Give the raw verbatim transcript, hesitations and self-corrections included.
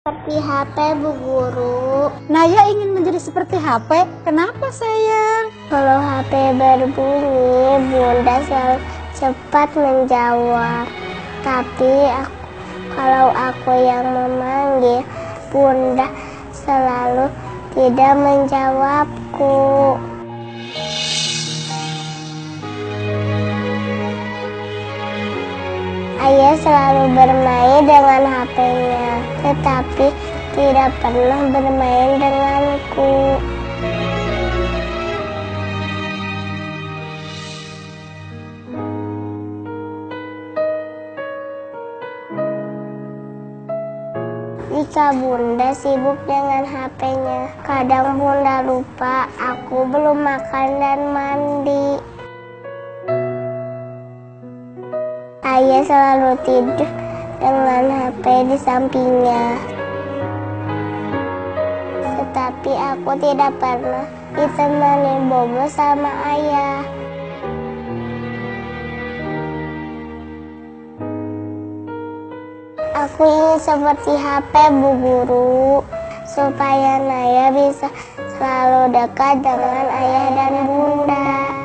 Seperti H P, Bu Guru. Naya ingin menjadi seperti H P. Kenapa sayang? Kalau H P berbunyi, Bunda selalu cepat menjawab. Tapi aku, kalau aku yang memanggil, Bunda selalu tidak menjawabku. Ayah selalu bermain dengan H P-nya, tetapi tidak pernah bermain denganku. Jika Bunda sibuk dengan H P-nya, kadang Bunda lupa aku belum makan dan mandi. Ayah selalu tidur dengan H P di sampingnya. Tetapi aku tidak pernah ditemani bobo sama ayah. Aku ingin seperti H P, Bu Guru, supaya Naya bisa selalu dekat dengan ayah dan Bunda.